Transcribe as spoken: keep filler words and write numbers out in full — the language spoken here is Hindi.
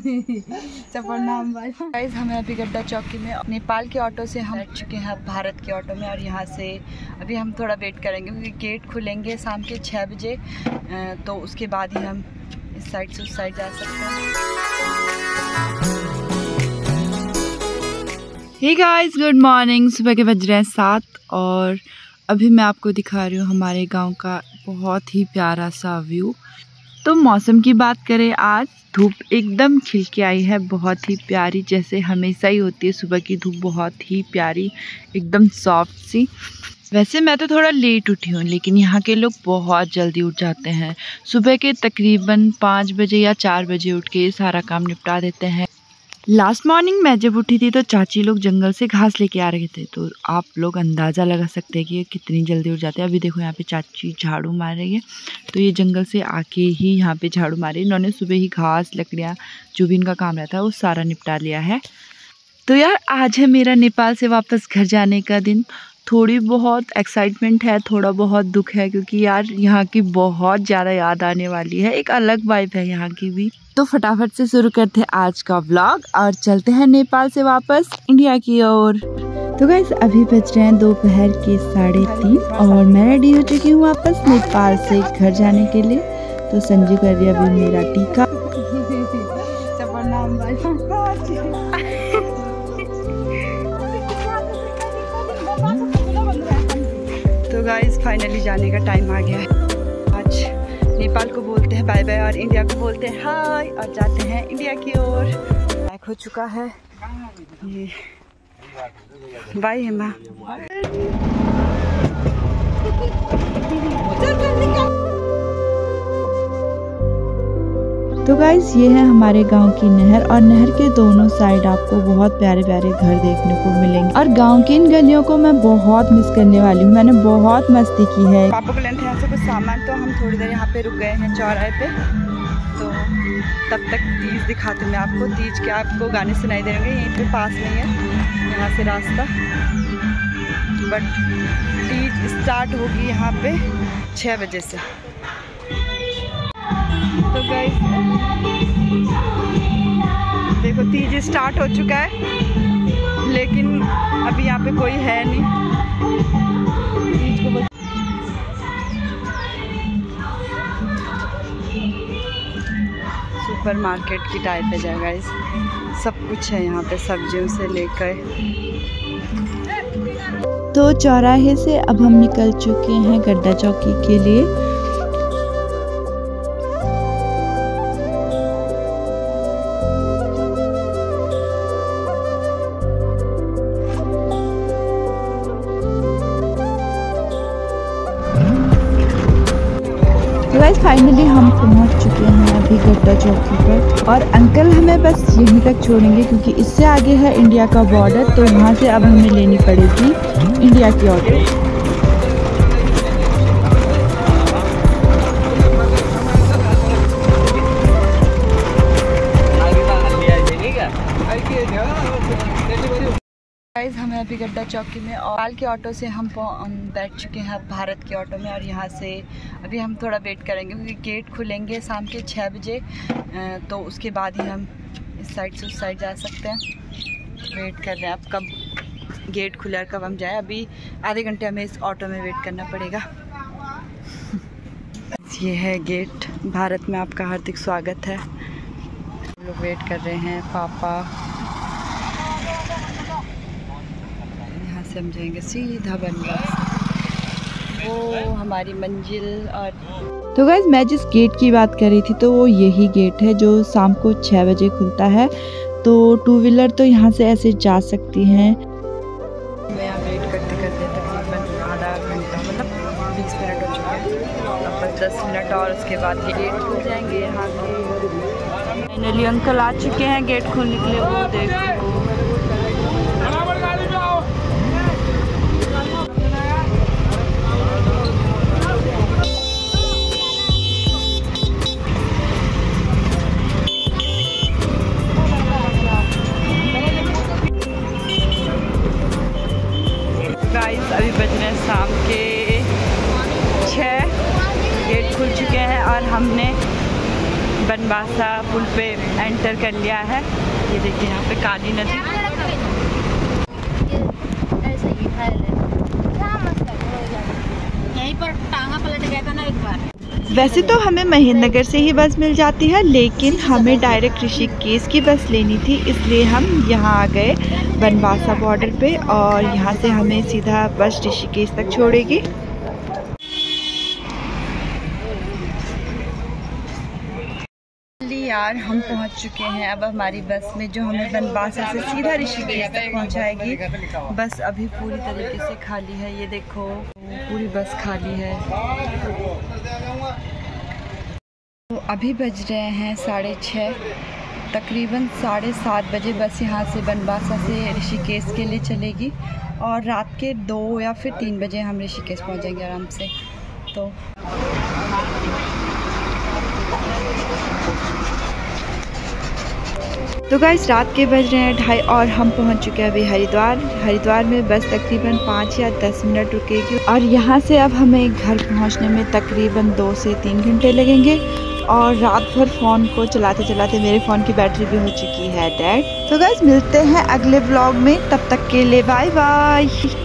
नाम गाइस हमें अभी गड्ढा चौकी में नेपाल के ऑटो से हम बैठ चुके हैं भारत के ऑटो में, और यहाँ से अभी हम थोड़ा वेट करेंगे क्योंकि गेट खुलेंगे शाम के छः बजे, तो उसके बाद ही हम इस साइड से उस साइड जा सकते हैं। Hey guys good morning. सुबह के बज रहे हैं सात और अभी मैं आपको दिखा रही हूँ हमारे गांव का बहुत ही प्यारा सा व्यू। तो मौसम की बात करें, आज धूप एकदम खिल के आई है, बहुत ही प्यारी, जैसे हमेशा ही होती है। सुबह की धूप बहुत ही प्यारी, एकदम सॉफ्ट सी। वैसे मैं तो थोड़ा लेट उठी हूँ, लेकिन यहाँ के लोग बहुत जल्दी उठ जाते हैं। सुबह के तकरीबन पाँच बजे या चार बजे उठ के सारा काम निपटा देते हैं। लास्ट मॉर्निंग मैं जब उठी थी तो चाची लोग जंगल से घास लेके आ रहे थे, तो आप लोग अंदाज़ा लगा सकते हैं कि ये कितनी जल्दी उठ जाते हैं। अभी देखो यहाँ पे चाची झाड़ू मार रही है, तो ये जंगल से आके ही यहाँ पे झाड़ू मारी। इन्होंने सुबह ही घास लकड़ियाँ जो भी इनका काम रहता है वो सारा निपटा लिया है। तो यार आज है मेरा नेपाल से वापस घर जाने का दिन। थोड़ी बहुत एक्साइटमेंट है, थोड़ा बहुत दुख है, क्योंकि यार यहाँ की बहुत ज़्यादा याद आने वाली है। एक अलग वाइब है यहाँ की भी। तो फटाफट से शुरू करते हैं आज का व्लॉग और चलते हैं नेपाल से वापस इंडिया की ओर। तो गाइस अभी बज रहे हैं दोपहर के साढ़े तीन और मैं रेडी हो चुकी हूँ वापस नेपाल से घर जाने के लिए। तो संजू कर रही है अभी मेरा टीका। तो गाइस फाइनली जाने का टाइम आ गया है। आज नेपाल को बोलते हैं बाय बाय और इंडिया को बोलते हैं हाय, और जाते हैं इंडिया की ओर। बैक हो चुका है ये। बाय हेमा। तो गाइस ये है हमारे गांव की नहर, और नहर के दोनों साइड आपको बहुत प्यारे प्यारे घर देखने को मिलेंगे, और गांव की इन गलियों को मैं बहुत मिस करने वाली हूँ। मैंने बहुत मस्ती की है। पापा को लेने थे यहाँ से कुछ सामान, तो हम थोड़ी देर यहाँ पे रुक गए हैं चौराहे पे। तो तब तक तीज दिखाती मैं आपको। तीज के आपको गाने सुनाई देंगे, यहीं पे पास नहीं है यहाँ से रास्ता, बट तीज स्टार्ट होगी यहाँ पे छः बजे से। तो गाइस देखो तीज स्टार्ट हो चुका है, लेकिन अभी यहाँ पे कोई है नहीं। तीज को सुपर मार्केट की टाइप है जगह गाइस, सब कुछ है यहाँ पे सब्जियों से लेकर। तो चौराहे से अब हम निकल चुके हैं गड्ढा चौकी के लिए। गाइस फाइनली हम पहुंच चुके हैं अभी गड्ढा चौकी पर, और अंकल हमें बस यहीं तक छोड़ेंगे क्योंकि इससे आगे है इंडिया का बॉर्डर। तो वहां से अब हमें लेनी पड़ेगी इंडिया की ऑटो। गाइस हमें अभी गड्ढा चौकी में और नेपाल के ऑटो से हम बैठ चुके हैं भारत के ऑटो में, और यहाँ से अभी हम थोड़ा वेट करेंगे क्योंकि गेट खुलेंगे शाम के छः बजे, तो उसके बाद ही हम इस साइड से उस साइड जा सकते हैं। वेट कर रहे हैं अब कब गेट खुला, कब हम जाए। अभी आधे घंटे हमें इस ऑटो में वेट करना पड़ेगा। ये है गेट। भारत में आपका हार्दिक स्वागत है। हम लोग वेट कर रहे हैं। पापा हम जाएंगे सीधा बनवा, वो हमारी मंजिल। और तो गाइस मैं जिस गेट की बात कर रही थी तो वो यही गेट है जो शाम को छः बजे खुलता है। तो टू व्हीलर तो यहाँ से ऐसे जा सकती हैं। मैं यहाँ वेट करते करते तकरीबन आधा घंटा मतलब बीस मिनट हो चुके हैं, अब बस दस मिनट और उसके बाद गेट खुल जाएंगे यहाँ के। फाइनली अंकल आ चुके हैं गेट खोलने के लिए। वो देखो अभी बज रहे हैं शाम के छः, गेट खुल चुके हैं और हमने बनवासा पुल पे एंटर कर लिया है। ये देखिए यहाँ पे काली नदी। यहीं पर टांगा पलट गया था ना एक बार। वैसे तो हमें महेंद्रनगर से ही बस मिल जाती है, लेकिन हमें डायरेक्ट ऋषिकेश की बस लेनी थी, इसलिए हम यहाँ आ गए बनवासा बॉर्डर पे और यहाँ से हमें सीधा बस ऋषिकेश तक छोड़ेगी। यार हम पहुँच चुके हैं। अब हमारी बस में जो हमें बनवासा से सीधा ऋषिकेश तक पहुँचाएगी। बस अभी पूरी तरीके से खाली है, ये देखो पूरी बस खाली है। तो अभी बज रहे हैं साढ़े छः, तकरीबन साढ़े सात बजे बस यहाँ से बनवासा से ऋषिकेश के लिए चलेगी और रात के दो या फिर तीन बजे हम ऋषिकेश पहुँचेंगे आराम से। तो तो गाइस रात के बज रहे हैं ढाई और हम पहुंच चुके हैं अभी हरिद्वार। हरिद्वार में बस तकरीबन पाँच या दस मिनट रुकेगी और यहाँ से अब हमें घर पहुंचने में तकरीबन दो से तीन घंटे लगेंगे। और रात भर फ़ोन को चलाते चलाते मेरे फ़ोन की बैटरी भी हो चुकी है डेड। तो गाइस मिलते हैं अगले ब्लॉग में, तब तक के लिए बाय बाय।